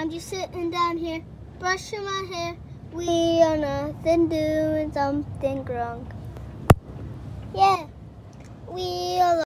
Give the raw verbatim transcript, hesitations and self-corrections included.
I'm just sitting down here, brushing my hair. We are nothing doing something wrong. Yeah, we are.